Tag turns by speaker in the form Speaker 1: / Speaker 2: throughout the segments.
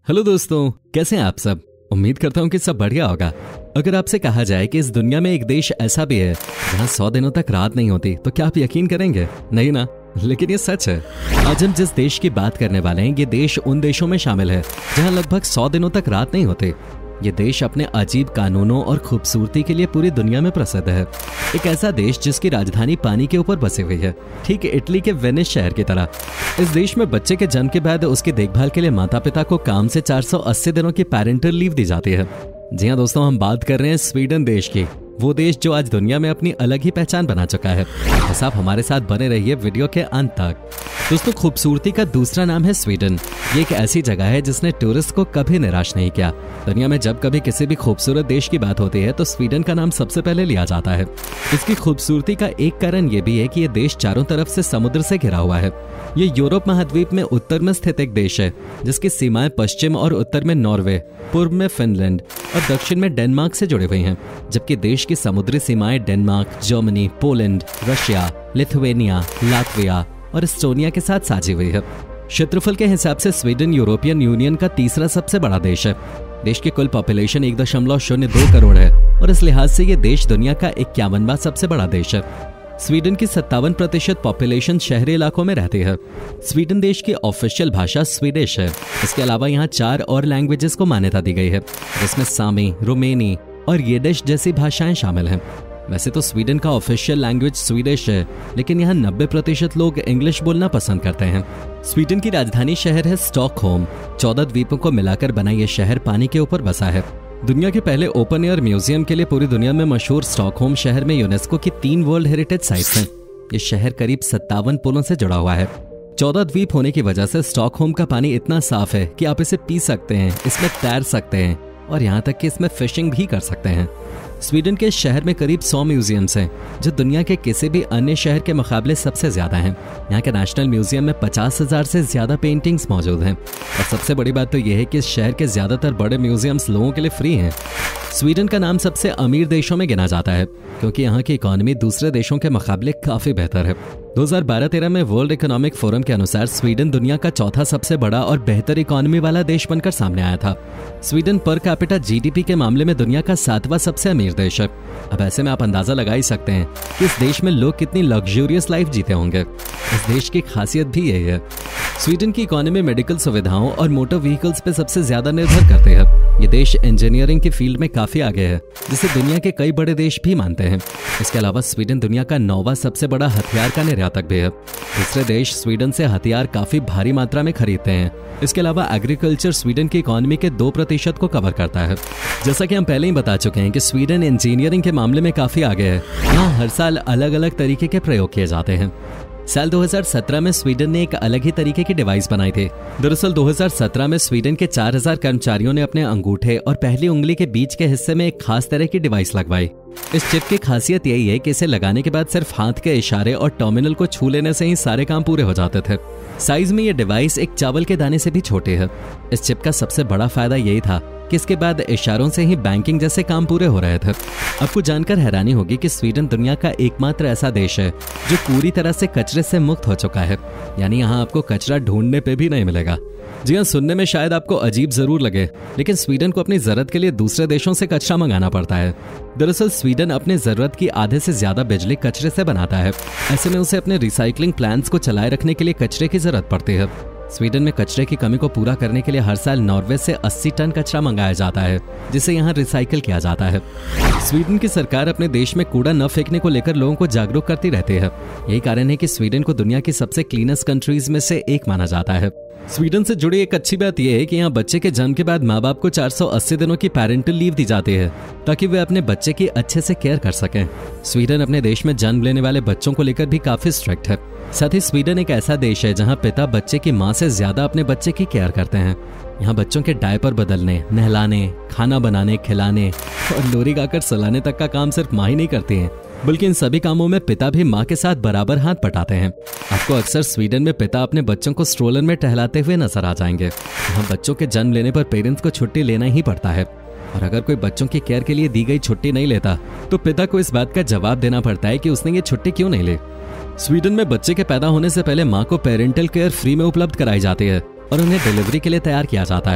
Speaker 1: Hello दोस्तों, कैसे हैं आप सब। उम्मीद करता हूँ कि सब बढ़िया होगा। अगर आपसे कहा जाए कि इस दुनिया में एक देश ऐसा भी है जहाँ 100 दिनों तक रात नहीं होती, तो क्या आप यकीन करेंगे? नहीं ना, लेकिन ये सच है। आज हम जिस देश की बात करने वाले हैं, ये देश उन देशों में शामिल है जहाँ लगभग 100 दिनों तक रात नहीं होती। ये देश अपने अजीब कानूनों और खूबसूरती के लिए पूरी दुनिया में प्रसिद्ध है। एक ऐसा देश जिसकी राजधानी पानी के ऊपर बसी हुई है, ठीक इटली के वेनिस शहर की तरह। इस देश में बच्चे के जन्म के बाद उसकी देखभाल के लिए माता पिता को काम से 480 दिनों की पेरेंटल लीव दी जाती है। जी हाँ दोस्तों, हम बात कर रहे हैं स्वीडन देश की, वो देश जो आज दुनिया में अपनी अलग ही पहचान बना चुका है। बस आप हमारे साथ बने रहिए वीडियो के अंत तक। दोस्तों, खूबसूरती का दूसरा नाम है स्वीडन। ये एक ऐसी जगह है जिसने टूरिस्ट को कभी निराश नहीं किया। दुनिया में जब कभी किसी भी खूबसूरत देश की बात होती है तो स्वीडन का नाम सबसे पहले लिया जाता है। इसकी खूबसूरती का एक कारण ये भी है कि ये देश चारों तरफ से समुद्र से घिरा हुआ है। ये यूरोप महाद्वीप में उत्तर में स्थित एक देश है जिसकी सीमाएं पश्चिम और उत्तर में नॉर्वे, पूर्व में फिनलैंड और दक्षिण में डेनमार्क से जुड़ी हुई हैं, जबकि देश की समुद्री सीमाएं Denmark, Germany, Poland, Russia, Lithuania, Latvia और एस्टोनिया के साथ साझी हुई है। क्षेत्रफल के हिसाब से स्वीडन यूरोपियन यूनियन का तीसरा सबसे बड़ा देश है। देश की कुल पॉपुलेशन 1.02 करोड़ है और इस लिहाज से ये देश दुनिया का 51वां सबसे बड़ा देश है। स्वीडन की 57% पॉपुलेशन शहरी इलाकों में रहती है। स्वीडन देश की ऑफिशियल भाषा स्वीडिश है। इसके अलावा यहाँ 4 और लैंग्वेजेस को मान्यता दी गई है, जिसमें सामी, रोमेनी और यिडिश जैसी भाषाएं शामिल हैं। वैसे तो स्वीडन का ऑफिशियल लैंग्वेज स्वीडिश है, लेकिन यहाँ 90% लोग इंग्लिश बोलना पसंद करते हैं। स्वीडन की राजधानी शहर है स्टॉकहोम। 14 द्वीपों को मिलाकर बना ये शहर पानी के ऊपर बसा है। दुनिया के पहले ओपन एयर म्यूजियम के लिए पूरी दुनिया में मशहूर स्टॉकहोम शहर में यूनेस्को की 3 वर्ल्ड हेरिटेज साइट्स हैं। ये शहर करीब 57 पुलों से जुड़ा हुआ है। 14 द्वीप होने की वजह से स्टॉकहोम का पानी इतना साफ है कि आप इसे पी सकते हैं, इसमें तैर सकते हैं और यहाँ तक कि इसमें फिशिंग भी कर सकते हैं। स्वीडन के शहर में करीब 100 म्यूजियम्स हैं, जो दुनिया के किसी भी अन्य शहर के मुकाबले सबसे ज्यादा हैं। यहाँ के नेशनल म्यूजियम में 50,000 से ज्यादा पेंटिंग्स मौजूद हैं और सबसे बड़ी बात तो यह है कि इस शहर के ज्यादातर बड़े म्यूजियम्स लोगों के लिए फ्री हैं। स्वीडन का नाम सबसे अमीर देशों में गिना जाता है क्योंकि यहाँ की इकोनॉमी दूसरे देशों के मुकाबले काफी बेहतर है। 2012-13 में वर्ल्ड इकोनॉमिक फोरम के अनुसार स्वीडन दुनिया का चौथा सबसे बड़ा और बेहतर इकोनॉमी वाला देश बनकर सामने आया था। स्वीडन पर कैपिटा जीडीपी के मामले में दुनिया का 7वां सबसे अमीर देश है। अब ऐसे में आप अंदाजा लगा ही सकते हैं कि इस देश में लोग कितनी लग्जूरियस लाइफ जीते होंगे। इस देश की खासियत भी यही है। स्वीडन की इकोनॉमी मेडिकल सुविधाओं और मोटर व्हीकल्स पे सबसे ज्यादा निर्भर करते हैं। ये देश इंजीनियरिंग की फील्ड में काफी आगे है, जिसे दुनिया के कई बड़े देश भी मानते हैं। इसके अलावा स्वीडन दुनिया का 9वां सबसे बड़ा हथियार का निर्यातक भी है। दूसरे देश स्वीडन से हथियार काफी भारी मात्रा में खरीदते हैं। इसके अलावा एग्रीकल्चर स्वीडन की इकोनॉमी के 2% को कवर करता है। जैसा कि हम पहले ही बता चुके हैं कि स्वीडन इंजीनियरिंग के मामले में काफी आगे है। यहाँ हर साल अलग अलग तरीके के प्रयोग किए जाते हैं। साल 2017 में स्वीडन ने एक अलग ही तरीके की डिवाइस बनाई थी। दरअसल 2017 में स्वीडन के 4000 कर्मचारियों ने अपने अंगूठे और पहली उंगली के बीच के हिस्से में एक खास तरह की डिवाइस लगवाई। इस चिप की खासियत यही है कि इसे लगाने के बाद सिर्फ हाथ के इशारे और टर्मिनल को छू लेने से ही सारे काम पूरे हो जाते थे। साइज में ये डिवाइस एक चावल के दाने से भी छोटी है। इस चिप का सबसे बड़ा फायदा यही था कि इसके बाद इशारों से ही बैंकिंग जैसे काम पूरे हो रहे थे। आपको जानकर हैरानी होगी कि स्वीडन दुनिया का एकमात्र ऐसा देश है जो पूरी तरह से कचरे से मुक्त हो चुका है। यानी यहाँ आपको कचरा ढूंढने पे भी नहीं मिलेगा। जी हाँ, सुनने में शायद आपको अजीब जरूर लगे, लेकिन स्वीडन को अपनी जरूरत के लिए दूसरे देशों से कचरा मंगाना पड़ता है। दरअसल स्वीडन अपने जरूरत की आधे से ज्यादा बिजली कचरे से बनाता है। ऐसे में उसे अपने रिसाइकलिंग प्लांट्स को चलाए रखने के लिए कचरे की जरूरत पड़ती है। स्वीडन में कचरे की कमी को पूरा करने के लिए हर साल नॉर्वे से 80 टन कचरा मंगाया जाता है, जिसे यहाँ रिसाइकिल किया जाता है। स्वीडन की सरकार अपने देश में कूड़ा न फेंकने को लेकर लोगों को जागरूक करती रहती है। यही कारण है कि स्वीडन को दुनिया की सबसे क्लीनेस्ट कंट्रीज में से एक माना जाता है। स्वीडन से जुड़ी एक अच्छी बात यह है कि यहाँ बच्चे के जन्म के बाद माँ बाप को 480 दिनों की पेरेंटल लीव दी जाती है ताकि वे अपने बच्चे की अच्छे से केयर कर सकें। स्वीडन अपने देश में जन्म लेने वाले बच्चों को लेकर भी काफी स्ट्रिक्ट है। साथ ही स्वीडन एक ऐसा देश है जहाँ पिता बच्चे की माँ से ज्यादा अपने बच्चे की केयर करते हैं। यहाँ बच्चों के डायपर बदलने, नहलाने, खाना बनाने, खिलाने और लोरी गाकर सुलाने तक का काम सिर्फ माँ ही नहीं करती है, बल्कि इन सभी कामों में पिता भी माँ के साथ बराबर हाथ बटाते हैं। आपको अक्सर स्वीडन में पिता अपने बच्चों को स्ट्रोलर में टहलाते हुए नजर आ जाएंगे। यहाँ बच्चों के जन्म लेने पर पेरेंट्स को छुट्टी लेना ही पड़ता है और अगर कोई बच्चों की केयर के लिए दी गई छुट्टी नहीं लेता तो पिता को इस बात का जवाब देना पड़ता है कि उसने ये छुट्टी क्यों नहीं ली। स्वीडन में बच्चे के पैदा होने से पहले माँ को पेरेंटल केयर फ्री में उपलब्ध कराई जाती है और उन्हें डिलीवरी के लिए तैयार किया जाता है।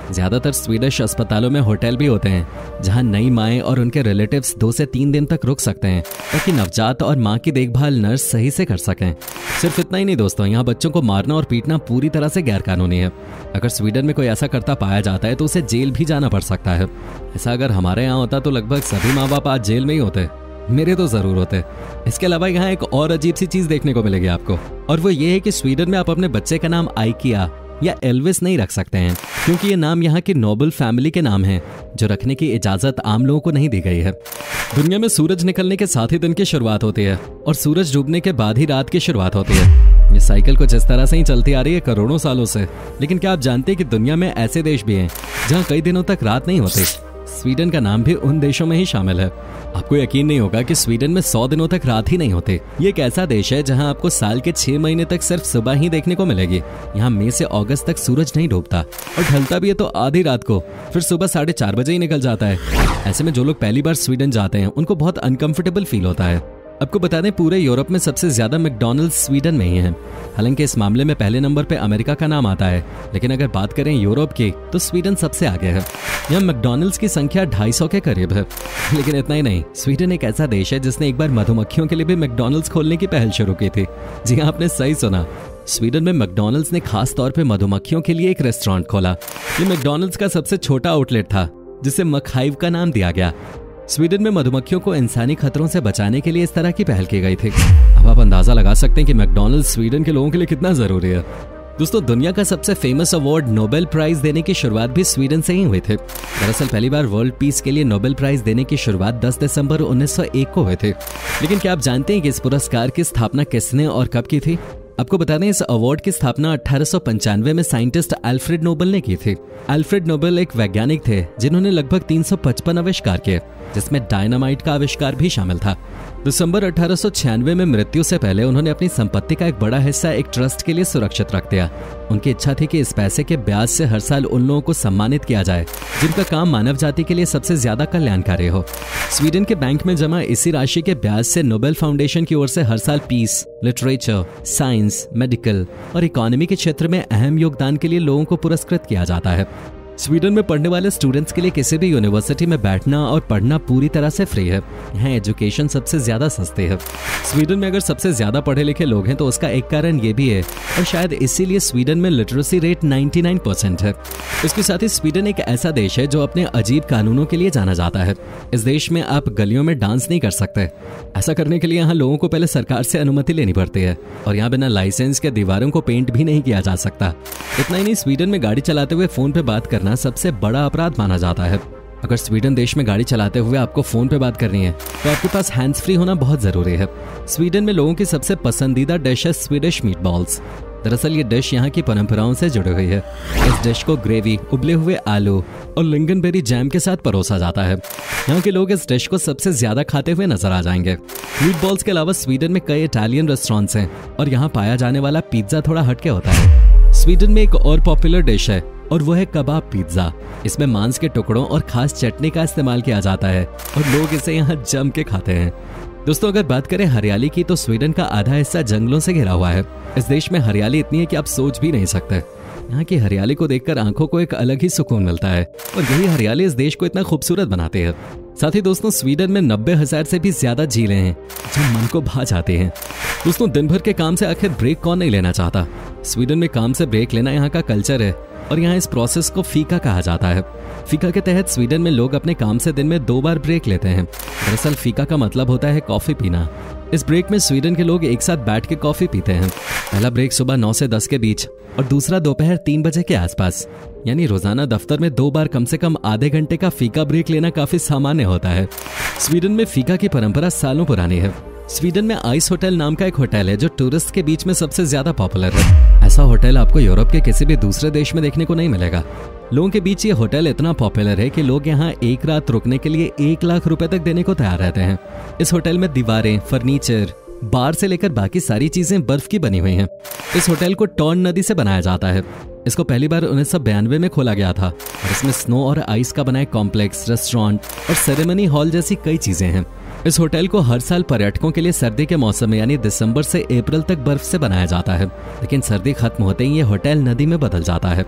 Speaker 1: ज्यादातर स्वीडिश अस्पतालों में होटल भी होते हैं जहां नई माएँ और उनके रिलेटिव्स 2 से 3 दिन तक रुक सकते हैं ताकि नवजात और माँ की देखभाल नर्स सही से कर सकें। सिर्फ इतना ही नहीं दोस्तों, यहाँ बच्चों को मारना और पीटना पूरी तरह से गैरकानूनी है। अगर स्वीडन में कोई ऐसा करता पाया जाता है तो उसे जेल भी जाना पड़ सकता है। ऐसा अगर हमारे यहाँ होता तो लगभग सभी माँ बाप आज जेल में ही होते। मेरे तो जरूर होते। इसके अलावा यहाँ एक और अजीब सी चीज देखने को मिलेगी आपको, और वो ये है कि स्वीडन में आप अपने बच्चे का नाम आइकिया या एल्विस नहीं रख सकते हैं, क्योंकि ये नाम यहाँ की नोबल फैमिली के नाम है जो रखने की इजाजत आम लोगों को नहीं दी गई है। दुनिया में सूरज निकलने के साथ ही दिन की शुरुआत होती है और सूरज डूबने के बाद ही रात की शुरुआत होती है। ये साइकिल कुछ इस तरह से ही चलती आ रही है करोड़ों सालों से। लेकिन क्या आप जानते हैं कि दुनिया में ऐसे देश भी हैं जहाँ कई दिनों तक रात नहीं होती? स्वीडन का नाम भी उन देशों में ही शामिल है। आपको यकीन नहीं होगा कि स्वीडन में 100 दिनों तक रात ही नहीं होती। ये एक ऐसा देश है जहां आपको साल के 6 महीने तक सिर्फ सुबह ही देखने को मिलेगी। यहाँ मई से अगस्त तक सूरज नहीं डूबता और ढलता भी है तो आधी रात को, फिर सुबह 4:30 बजे ही निकल जाता है। ऐसे में जो लोग पहली बार स्वीडन जाते हैं उनको बहुत अनकंफर्टेबल फील होता है। आपको बता दें, पूरे यूरोप में सबसे ज्यादा मैकडॉनल्ड्स स्वीडन में ही है। हालांकि इस मामले में पहले नंबर पे अमेरिका का नाम आता है, लेकिन अगर बात करें यूरोप की तो स्वीडन सबसे आगे है। यहाँ मैकडॉनल्ड्स की संख्या 250 के करीब है। लेकिन इतना ही नहीं, स्वीडन एक ऐसा देश है जिसने एक बार मधुमक्खियों के लिए भी मैकडॉनल्ड्स खोलने की पहल शुरू की थी। जी हाँ, आपने सही सुना। स्वीडन में मैकडॉनल्ड्स ने खास तौर पे मधुमक्खियों के लिए एक रेस्टोरेंट खोला। ये मैकडॉनल्ड्स का सबसे छोटा आउटलेट था जिसे मकहाइव का नाम दिया गया। स्वीडन में मधुमक्खियों को इंसानी खतरों से बचाने के लिए इस तरह की पहल की गई थी। अब आप अंदाजा लगा सकते हैं कि मैकडॉनल्ड्स स्वीडन के लोगों के लिए कितना जरूरी है। दोस्तों, दुनिया का सबसे फेमस अवार्ड नोबेल प्राइज देने की शुरुआत भी स्वीडन से ही हुई थी। दरअसल पहली बार वर्ल्ड पीस के लिए नोबेल प्राइज देने की शुरुआत 10 दिसंबर 1901 को हुई थी। लेकिन क्या आप जानते हैं कि इस पुरस्कार की स्थापना किसने और कब की थी? आपको बता दें, इस अवार्ड की स्थापना 1895 में साइंटिस्ट अल्फ्रेड नोबेल ने की थी। अल्फ्रेड नोबेल एक वैज्ञानिक थे जिन्होंने लगभग 355 आविष्कार किए, जिसमें डायनामाइट का आविष्कार भी शामिल था। दिसंबर 1896 में मृत्यु से पहले उन्होंने अपनी संपत्ति का एक बड़ा हिस्सा एक ट्रस्ट के लिए सुरक्षित रख दिया। उनकी इच्छा थी कि इस पैसे के ब्याज से हर साल उन लोगों को सम्मानित किया जाए जिनका काम मानव जाति के लिए सबसे ज्यादा कल्याणकारी हो। स्वीडन के बैंक में जमा इसी राशि के ब्याज से नोबेल फाउंडेशन की ओर से हर साल पीस, लिटरेचर, साइंस, मेडिकल और इकोनॉमी के क्षेत्र में अहम योगदान के लिए लोगों को पुरस्कृत किया जाता है। स्वीडन में पढ़ने वाले स्टूडेंट्स के लिए किसी भी यूनिवर्सिटी में बैठना और पढ़ना पूरी तरह से फ्री है। यहाँ एजुकेशन सबसे ज्यादा सस्ती है। स्वीडन में अगर सबसे ज्यादा पढ़े लिखे लोग हैं तो उसका एक कारण ये भी है, और शायद इसीलिए स्वीडन में लिटरेसी रेट 99% है। इसके साथ ही स्वीडन एक ऐसा देश है जो अपने अजीब कानूनों के लिए जाना जाता है। इस देश में आप गलियों में डांस नहीं कर सकते। ऐसा करने के लिए यहाँ लोगों को पहले सरकार से अनुमति लेनी पड़ती है, और यहाँ बिना लाइसेंस के दीवारों को पेंट भी नहीं किया जा सकता। इतना ही नहीं, स्वीडन में गाड़ी चलाते हुए फोन पे बात करना सबसे बड़ा अपराध माना जाता है। अगर स्वीडन देश में गाड़ी चलाते हुए आपको फोन पे बात करनी है तो आपके पास हैंड्स फ्री होना बहुत जरूरी है। स्वीडन में लोगों की सबसे पसंदीदा डिश है स्वीडिश मीटबॉल्स। दरअसल ये डिश यहाँ की परंपराओं से जुड़ी हुई है। इस डिश को ग्रेवी, उबले हुए आलू और लिंगनबेरी जैम के साथ परोसा जाता है। यहाँ के लोग इस डिश को सबसे ज्यादा खाते हुए नजर आ जाएंगे। मीटबॉल्स के अलावा स्वीडन में कई इटालियन रेस्टोरेंट्स हैं और यहाँ पाया जाने वाला पिज्जा थोड़ा हटके होता है। स्वीडन में एक और पॉपुलर डिश है और वो है कबाब पिज्जा। इसमें मांस के टुकड़ों और खास चटनी का इस्तेमाल किया जाता है और लोग इसे यहाँ जम के खाते हैं। दोस्तों, अगर बात करें हरियाली की तो स्वीडन का आधा हिस्सा जंगलों से घिरा हुआ है। इस देश में हरियाली इतनी है कि आप सोच भी नहीं सकते। यहाँ की हरियाली को देखकर आंखों को एक अलग ही सुकून मिलता है और यही हरियाली इस देश को इतना खूबसूरत बनाती है। साथ ही दोस्तों, स्वीडन में 90,000 से भी ज्यादा झीलें हैं जो मन को भा जाती हैं। दोस्तों, दिन भर के काम से आखिर ब्रेक कौन नहीं लेना चाहता? स्वीडन में काम से ब्रेक लेना यहाँ का कल्चर है और यहाँ इस प्रोसेस को फीका कहा जाता है। फीका के तहत स्वीडन में लोग अपने काम से दिन में 2 बार ब्रेक लेते हैं। दरअसल फीका का मतलब होता है कॉफी पीना। इस ब्रेक में स्वीडन के लोग एक साथ बैठ के कॉफी पीते हैं। पहला ब्रेक सुबह 9 से 10 के बीच और दूसरा दोपहर 3 बजे के आसपास। यानी रोजाना दफ्तर में 2 बार कम से कम आधे घंटे का फीका ब्रेक लेना काफी सामान्य होता है। स्वीडन में फीका की परंपरा सालों पुरानी है। स्वीडन में आइस होटल नाम का एक होटल है जो टूरिस्ट के बीच में सबसे ज्यादा पॉपुलर है। ऐसा होटल आपको यूरोप के किसी भी दूसरे देश में देखने को नहीं मिलेगा। लोगों के बीच ये होटल इतना पॉपुलर है कि लोग यहाँ एक रात रुकने के लिए 1 लाख रुपए तक देने को तैयार रहते हैं। इस होटल में दीवारें, फर्नीचर, बार से लेकर बाकी सारी चीजें बर्फ की बनी हुई हैं। इस होटल को टॉर्न नदी से बनाया जाता है। इसको पहली बार 1992 में खोला गया था और इसमें स्नो और आइस का बना एक कॉम्प्लेक्स, रेस्टोरेंट और सेरेमनी हॉल जैसी कई चीजें हैं। इस होटल को हर साल पर्यटकों के लिए सर्दी के मौसम में यानी दिसंबर से अप्रैल तक बर्फ से बनाया जाता है, लेकिन सर्दी खत्म होते ही ये होटल नदी में बदल जाता है।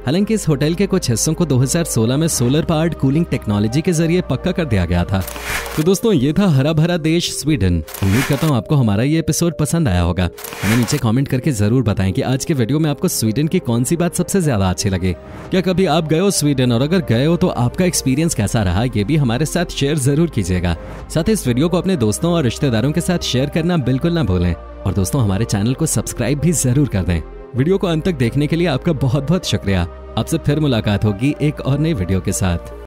Speaker 1: हालांकि इस होटल के कुछ हिस्सों को 2016 में सोलर पावर्ड कूलिंग टेक्नोलॉजी के जरिए पक्का कर दिया गया था। तो दोस्तों ये था हरा भरा देश स्वीडन। उम्मीद करता हूँ आपको हमारा ये एपिसोड पसंद आया होगा। हमें नीचे कमेंट करके जरूर बताएं कि आज के वीडियो में आपको स्वीडन की कौन सी बात सबसे ज्यादा अच्छी लगी। क्या कभी आप गए हो स्वीडन, और अगर गए हो तो आपका एक्सपीरियंस कैसा रहा ये भी हमारे साथ शेयर जरूर कीजिएगा। साथ ही इस वीडियो को अपने दोस्तों और रिश्तेदारों के साथ शेयर करना बिल्कुल ना भूलें। और दोस्तों हमारे चैनल को सब्सक्राइब भी जरूर कर दें। वीडियो को अंत तक देखने के लिए आपका बहुत बहुत शुक्रिया। आपसे फिर मुलाकात होगी एक और नई वीडियो के साथ।